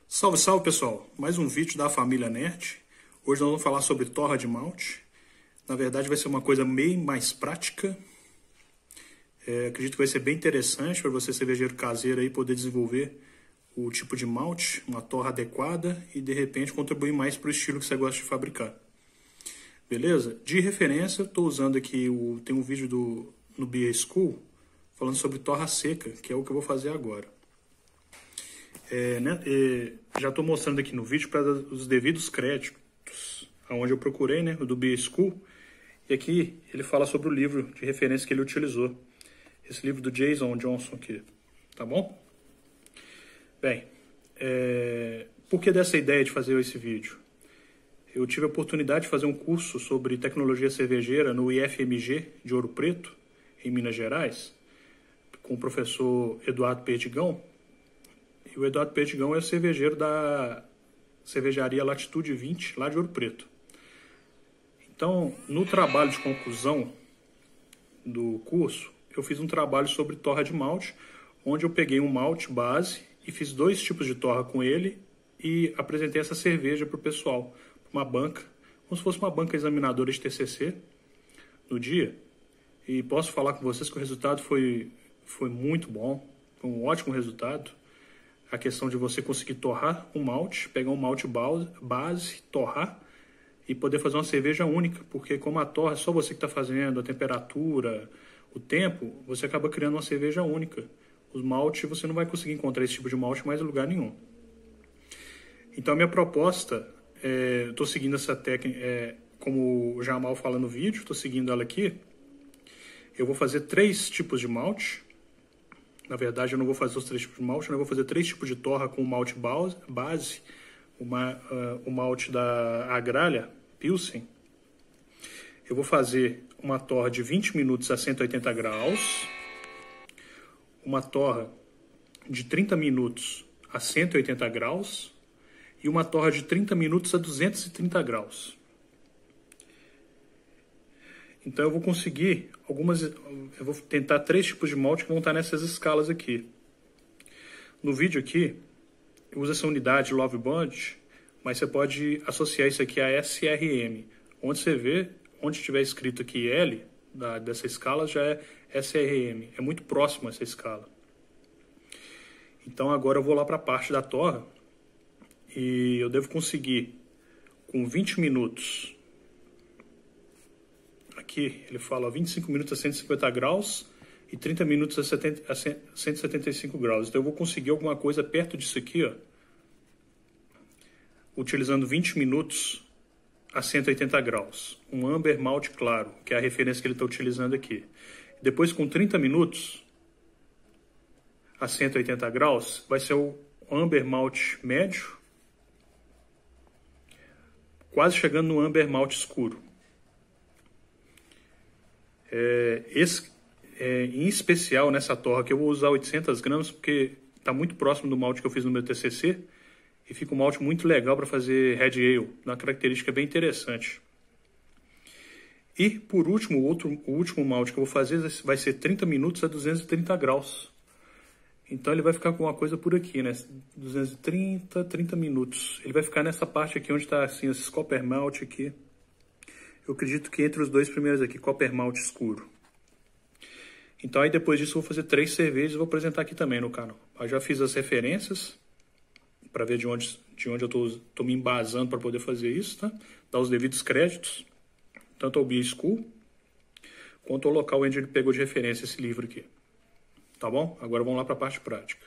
Salve, salve pessoal! Mais um vídeo da família Nerd. Hoje nós vamos falar sobre torra de malte. Na verdade vai ser uma coisa meio mais prática. Acredito que vai ser bem interessante para você cervejeiro caseiro aí poder desenvolver o tipo de malte, uma torra adequada e de repente contribuir mais para o estilo que você gosta de fabricar. Beleza? De referência, eu estou usando aqui, tem um vídeo no BA School falando sobre torra seca, que é o que eu vou fazer agora. Já estou mostrando aqui no vídeo para os devidos créditos, onde eu procurei, né, o do BA School, e aqui ele fala sobre o livro de referência que ele utilizou, esse livro do Jason Johnson aqui, tá bom? Bem, por que dessa ideia de fazer esse vídeo? Eu tive a oportunidade de fazer um curso sobre tecnologia cervejeira no IFMG de Ouro Preto, em Minas Gerais, com o professor Eduardo Perdigão. E o Eduardo Perdigão é o cervejeiro da cervejaria Latitude 20, lá de Ouro Preto. Então, no trabalho de conclusão do curso, eu fiz um trabalho sobre torra de malte, onde eu peguei um malte base e fiz 2 tipos de torra com ele e apresentei essa cerveja para o pessoal, uma banca, como se fosse uma banca examinadora de TCC no dia. E posso falar com vocês que o resultado foi muito bom, foi um ótimo resultado. A questão de você conseguir torrar um malte, pegar um malte base, torrar e poder fazer uma cerveja única, porque como a torra é só você que está fazendo, a temperatura, o tempo, você acaba criando uma cerveja única. Os maltes, você não vai conseguir encontrar esse tipo de malte mais em lugar nenhum. Então a minha proposta, estou seguindo essa técnica, como o Jamal fala no vídeo, estou seguindo ela aqui. Eu vou fazer 3 tipos de malte. Na verdade, eu não vou fazer os 3 tipos de malte, eu vou fazer 3 tipos de torra com o malte base, o malte da Agralha, Pilsen. Eu vou fazer uma torra de 20 minutos a 180 graus, uma torra de 30 minutos a 180 graus e uma torra de 30 minutos a 230 graus. Então eu vou conseguir eu vou tentar 3 tipos de malte que vão estar nessas escalas aqui. No vídeo aqui, eu uso essa unidade Love Bond, mas você pode associar isso aqui a SRM. Onde você vê, onde tiver escrito aqui L, dessa escala, já é SRM. É muito próximo a essa escala. Então agora eu vou lá para a parte da torra e eu devo conseguir com 20 minutos. Aqui ele fala 25 minutos a 150 graus e 30 minutos a 175 graus. Então eu vou conseguir alguma coisa perto disso aqui, ó, utilizando 20 minutos a 180 graus. Um Amber Malt claro, que é a referência que ele está utilizando aqui. Depois com 30 minutos a 180 graus, vai ser o Amber Malt médio, quase chegando no Amber Malt escuro. Em especial nessa torra que eu vou usar 800 gramas porque está muito próximo do malte que eu fiz no meu TCC e fica um malte muito legal para fazer Red Ale, uma característica bem interessante. E por último, o último malte que eu vou fazer vai ser 30 minutos a 230 graus. Então ele vai ficar com uma coisa por aqui, né? 30 minutos. Ele vai ficar nessa parte aqui onde está assim, esses Copper Malt aqui. Eu acredito que entre os 2 primeiros aqui, Copper Malt escuro. Então aí depois disso eu vou fazer 3 cervejas e vou apresentar aqui também no canal. Eu já fiz as referências para ver de onde eu tô me embasando para poder fazer isso, tá? Dar os devidos créditos, tanto ao BA School quanto ao local onde ele pegou de referência esse livro aqui. Tá bom? Agora vamos lá para a parte prática.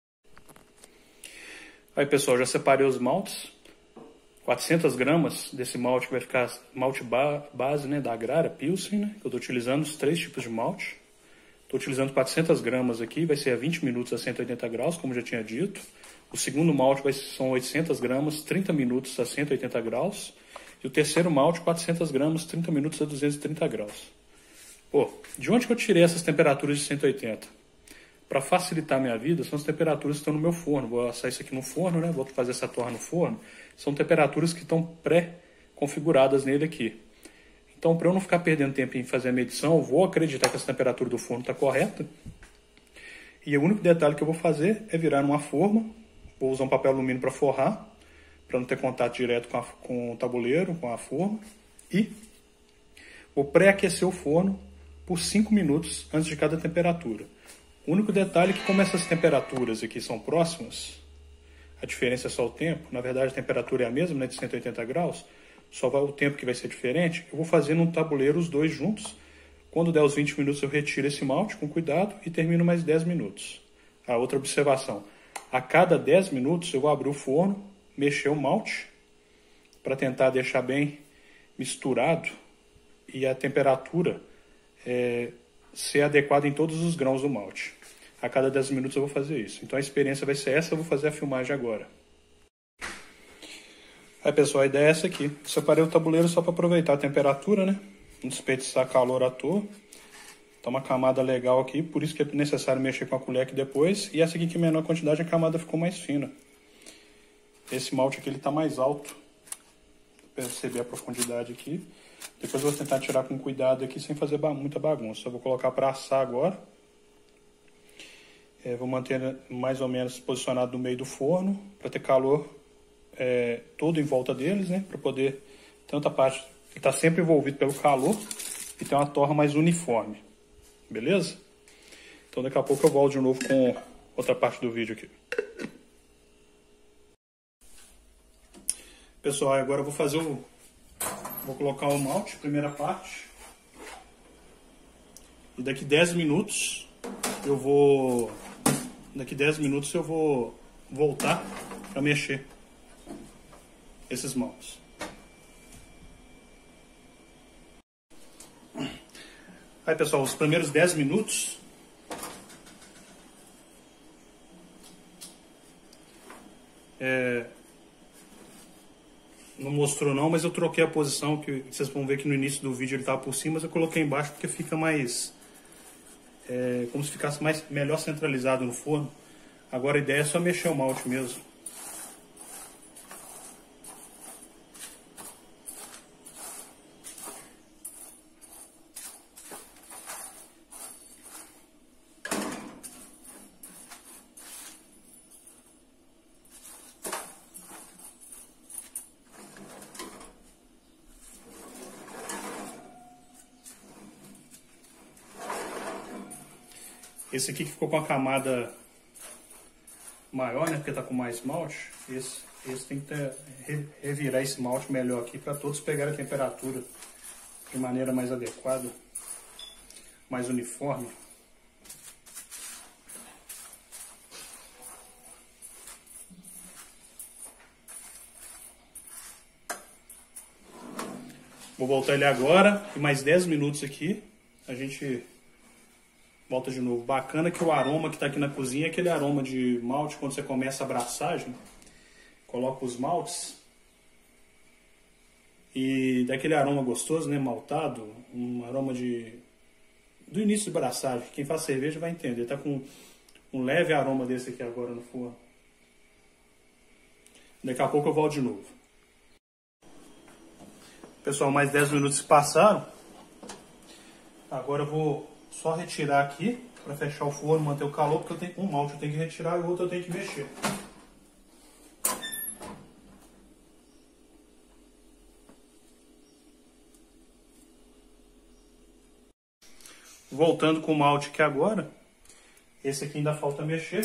Aí pessoal, já separei os maltes. 400 gramas desse malte que vai ficar malte base, né, da Agralha, Pilsen, né, que eu estou utilizando os 3 tipos de malte. Estou utilizando 400 gramas aqui, vai ser a 20 minutos a 180 graus, como já tinha dito. O segundo malte são 800 gramas, 30 minutos a 180 graus. E o terceiro malte, 400 gramas, 30 minutos a 230 graus. Pô, de onde que eu tirei essas temperaturas de 180? Para facilitar a minha vida, são as temperaturas que estão no meu forno. Vou assar isso aqui no forno, né? Vou fazer essa torra no forno. São temperaturas que estão pré-configuradas nele aqui. Então, para eu não ficar perdendo tempo em fazer a medição, eu vou acreditar que essa temperatura do forno está correta. E o único detalhe que eu vou fazer é virar numa forma Vou usar um papel alumínio para forrar, para não ter contato direto com o tabuleiro, com a forma. E vou pré-aquecer o forno por 5 minutos antes de cada temperatura. O único detalhe é que, como essas temperaturas aqui são próximas, a diferença é só o tempo. Na verdade, a temperatura é a mesma, né, de 180 graus. Só vai o tempo que vai ser diferente. Eu vou fazer num tabuleiro os dois juntos. Quando der os 20 minutos, eu retiro esse malte com cuidado e termino mais 10 minutos. A outra observação. A cada 10 minutos, eu vou abrir o forno, mexer o malte, para tentar deixar bem misturado e a temperatura ser adequada em todos os grãos do malte. A cada 10 minutos eu vou fazer isso. Então a experiência vai ser essa, eu vou fazer a filmagem agora. Aí, pessoal, a ideia é essa aqui. Separei o tabuleiro só para aproveitar a temperatura, né? Não desperdiçar calor à toa. Tá uma camada legal aqui, por isso que é necessário mexer com a colher aqui depois. E essa aqui, que em menor quantidade, a camada ficou mais fina. Esse malte aqui, ele tá mais alto. Perceber a profundidade aqui. Depois eu vou tentar tirar com cuidado aqui, sem fazer muita bagunça. Eu vou colocar para assar agora. Vou manter mais ou menos posicionado no meio do forno, para ter calor todo em volta deles, né? Para poder, tanto a parte que está sempre envolvido pelo calor, e ter uma torra mais uniforme. Beleza? Então daqui a pouco eu volto de novo com outra parte do vídeo aqui. Pessoal, agora eu vou fazer vou colocar o malte, primeira parte. E daqui 10 minutos eu vou voltar para mexer esses maltes. Aí, pessoal, os primeiros 10 minutos não mostrou não, mas eu troquei a posição, que vocês vão ver que no início do vídeo ele estava por cima, mas eu coloquei embaixo porque fica mais como se ficasse melhor centralizado no forno. Agora a ideia é só mexer o malte mesmo. Esse aqui que ficou com a camada maior, né, porque tá com mais malte, esse tem que revirar esse malte melhor aqui para todos pegarem a temperatura de maneira mais adequada, mais uniforme. Vou voltar ele agora e mais 10 minutos aqui, a gente volta de novo. Bacana que o aroma que está aqui na cozinha é aquele aroma de malte. Quando você começa a abraçagem, coloca os maltes e dá aquele aroma gostoso, né? Maltado, um aroma do início de abraçagem. Quem faz cerveja vai entender. Tá com um leve aroma desse aqui agora no forno. Daqui a pouco eu volto de novo. Pessoal, mais 10 minutos se passaram. Agora eu vou só retirar aqui para fechar o forno, manter o calor, porque eu tenho um malte eu tenho que retirar e o outro eu tenho que mexer. Voltando com o malte aqui agora, esse aqui ainda falta mexer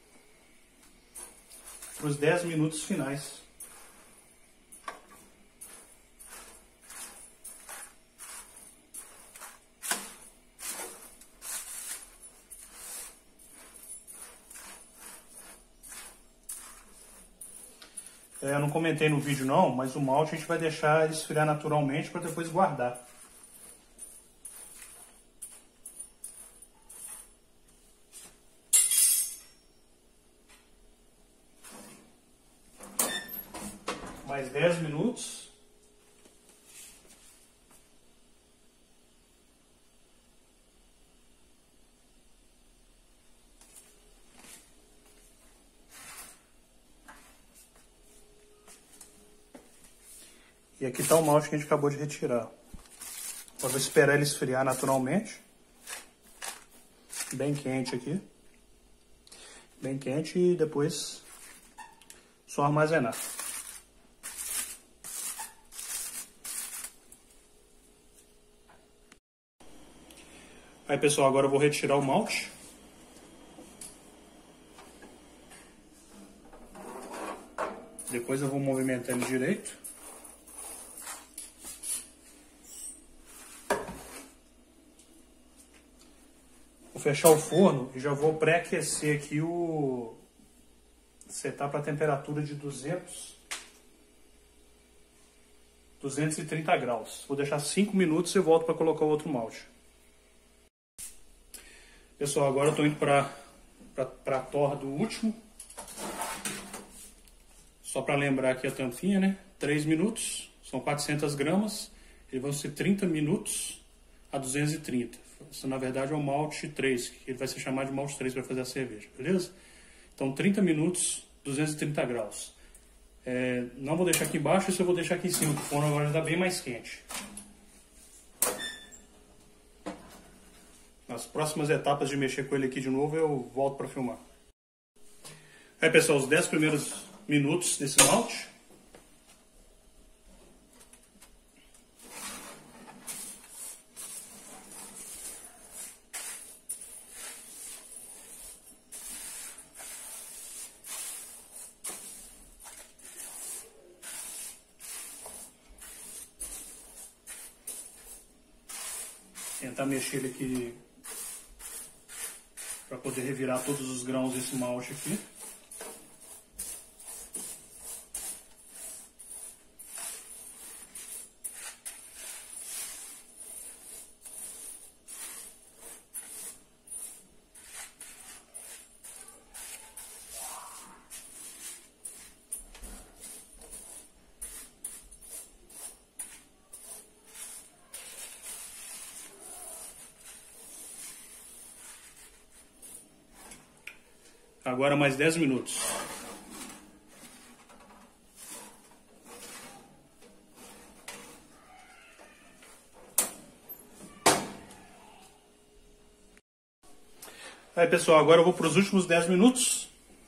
para os 10 minutos finais. Eu não comentei no vídeo não, mas o malte a gente vai deixar ele esfriar naturalmente para depois guardar. Mais 10 minutos. E aqui está o malte que a gente acabou de retirar. Agora vou esperar ele esfriar naturalmente. Bem quente aqui. Bem quente, e depois só armazenar. Aí, pessoal, agora eu vou retirar o malte. Depois eu vou movimentar ele direito. Vou fechar o forno e já vou pré-aquecer aqui o setar para a temperatura de 230 graus. Vou deixar 5 minutos e volto para colocar o outro malte. Pessoal, agora eu estou indo para a torra do último. Só para lembrar aqui a tampinha, né? 3 minutos, são 400 gramas. Eles vão ser 30 minutos a 230. Isso, na verdade, é o malte 3, que ele vai ser chamado de malte 3 para fazer a cerveja, beleza? Então, 30 minutos, 230 graus. Não vou deixar aqui embaixo, isso eu vou deixar aqui em cima, porque o forno agora está bem mais quente. Nas próximas etapas de mexer com ele aqui de novo, eu volto para filmar. Aí, pessoal, os 10 primeiros minutos desse malte. Tentar mexer ele aqui para poder revirar todos os grãos desse malte aqui. Agora mais 10 minutos. Aí, pessoal, agora eu vou para os últimos 10 minutos.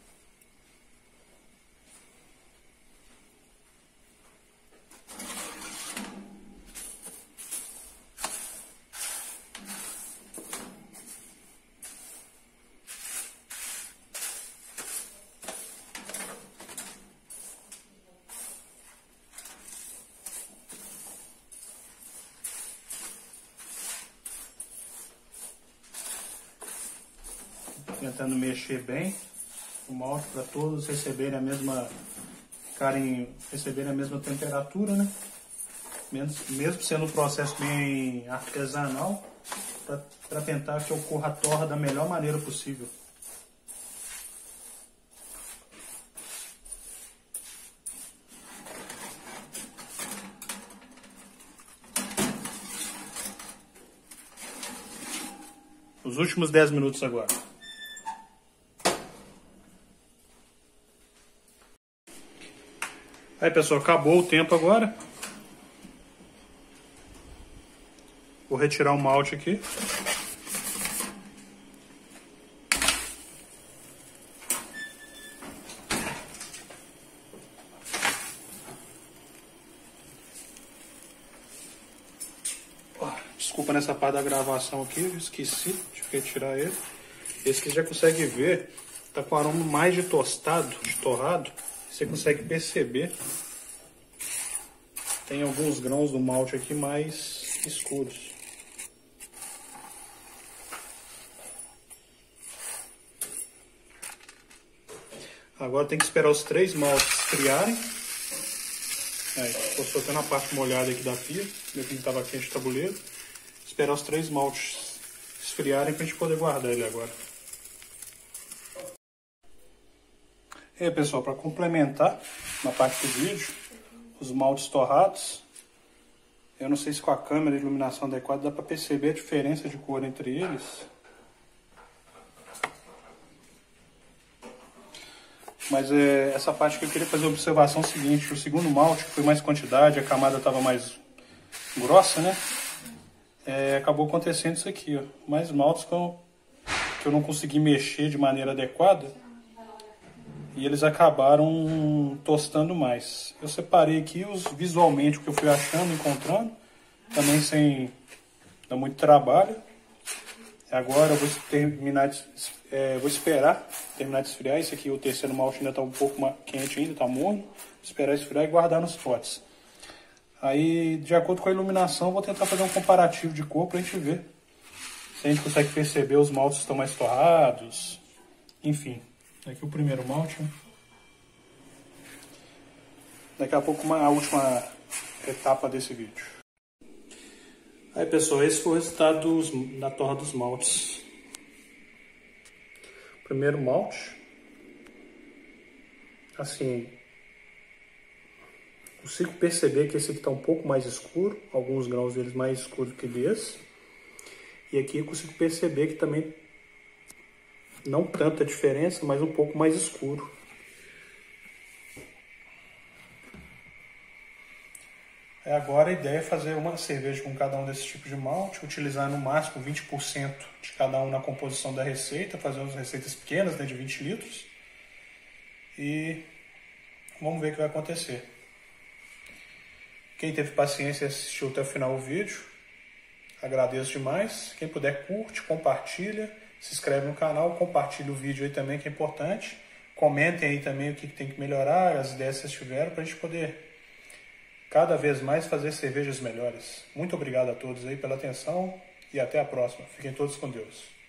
Tentando mexer bem o malte para todos receberem receberem a mesma temperatura, né? Mesmo sendo um processo bem artesanal, para tentar que ocorra a torra da melhor maneira possível. Os últimos 10 minutos agora. Aí, pessoal, acabou o tempo agora. Vou retirar o malte aqui. Desculpa nessa parte da gravação aqui, eu esqueci de retirar ele. Esse que já consegue ver, tá com aroma mais de tostado, de torrado. Você consegue perceber, tem alguns grãos do malte aqui mais escuros. Agora tem que esperar os 3 maltes esfriarem. Estou soltando a parte molhada aqui da pia, meu que estava quente o tabuleiro. Esperar os 3 maltes esfriarem para a gente poder guardar ele agora. E aí, pessoal, para complementar na parte do vídeo, os maltes torrados, eu não sei se com a câmera e iluminação adequada dá para perceber a diferença de cor entre eles. Mas essa parte que eu queria fazer a observação seguinte, o segundo malte, que foi mais quantidade, a camada estava mais grossa, né? Acabou acontecendo isso aqui, ó. Mais maltes que eu não consegui mexer de maneira adequada. e eles acabaram tostando mais. Eu separei aqui visualmente o que eu fui achando, encontrando, também sem dar muito trabalho. Agora eu vou vou esperar terminar de esfriar. Esse aqui, o terceiro malte, ainda está um pouco quente ainda, está morno. Vou esperar esfriar e guardar nos potes. Aí, de acordo com a iluminação, vou tentar fazer um comparativo de cor para a gente ver se a gente consegue perceber os maltes estão mais torrados. Enfim, aqui o primeiro malte. Daqui a pouco a última etapa desse vídeo. Aí pessoal, esse foi o resultado da torra dos maltes. Primeiro malte. Assim, consigo perceber que esse aqui está um pouco mais escuro, alguns grãos deles mais escuros que desse. E aqui eu consigo perceber que também não tanta diferença, mas um pouco mais escuro. Agora a ideia é fazer uma cerveja com cada um desses tipos de malte, utilizar no máximo 20% de cada um na composição da receita, fazer umas receitas pequenas, né, de 20 litros. E vamos ver o que vai acontecer. Quem teve paciência e assistiu até o final do vídeo, agradeço demais. Quem puder, curte, compartilha, se inscreve no canal, compartilha o vídeo aí também, que é importante. Comentem aí também o que tem que melhorar, as ideias que vocês tiveram, para a gente poder cada vez mais fazer cervejas melhores. Muito obrigado a todos aí pela atenção e até a próxima. Fiquem todos com Deus.